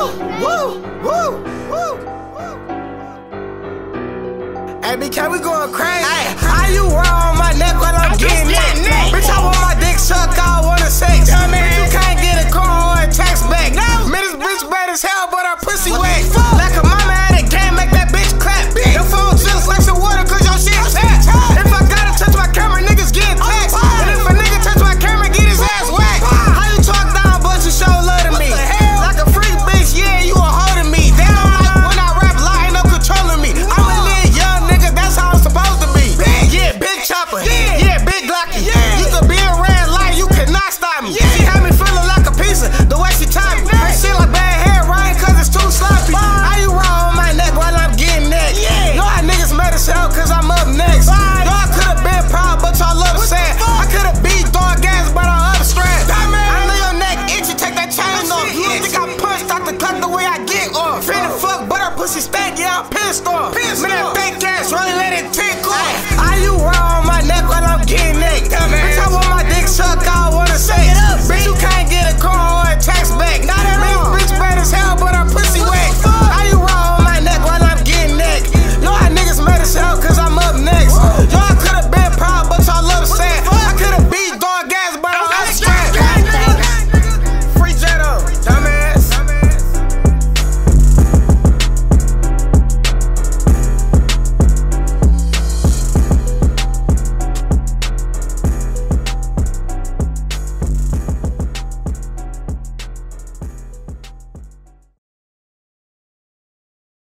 Woo, woo, woo. Hey, BK, we going crazy. Ay, how you wear on my neck while I'm getting it? Bitch, I want my dick sucked, I wanna sex.